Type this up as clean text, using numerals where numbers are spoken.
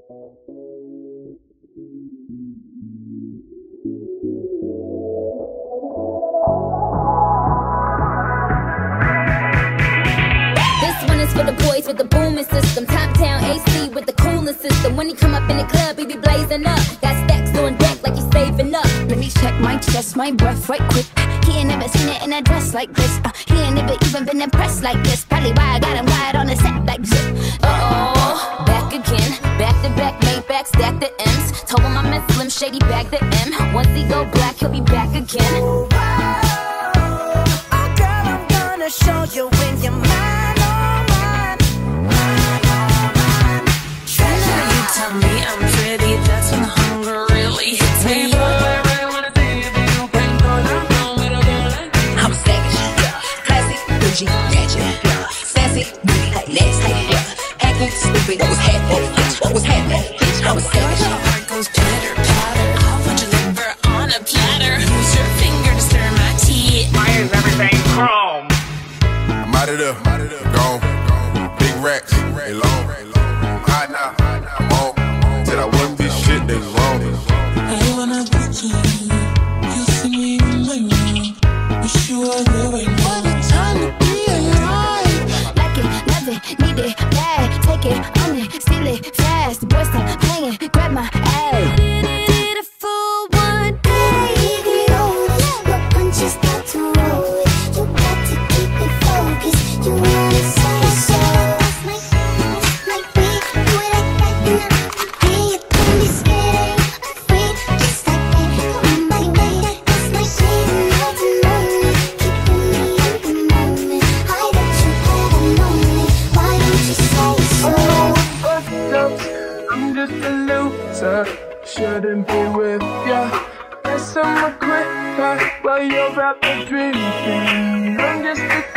For the boys with the booming system, top down AC with the cooling system. When he come up in the club, he be blazing up. Got stacks on deck like he's saving up. Let me check my chest, my breath right quick. He ain't never seen it in a dress like this. He ain't never even been impressed like this. Probably why I got him wide on the set like zip. Uh-oh, back again, back to back, made back, stack the M's. Told him I meant Slim Shady, bag the M. Once he go black, he'll be back again. Oh girl, I'm gonna show you when you're mine. Tell me I'm pretty, that's when hunger really hits me. I'm savage, classy, bougie, ratchet, sassy, nasty, acting stupid. What was happening? I was savage. My heart goes pitter patter. I'll put your liver on a platter. Use your finger to stir my tea. Why is everything chrome? I'm out of there, gone. Big racks, they long. Hot now. I wouldn't be shit that's wrong. I wanna be king. You see me in my mind. Wish you were there right now. What a time to be alive. Like it, love it, need it, bad. Take it, own it, steal it, fast. The boys stop playing, grab my ass. Did a full 180 over. My punches got to roll. You got to keep it focused. You wanna say so. Shouldn't be with ya. Guess I'm a quitter while you're out there drinking. I'm just a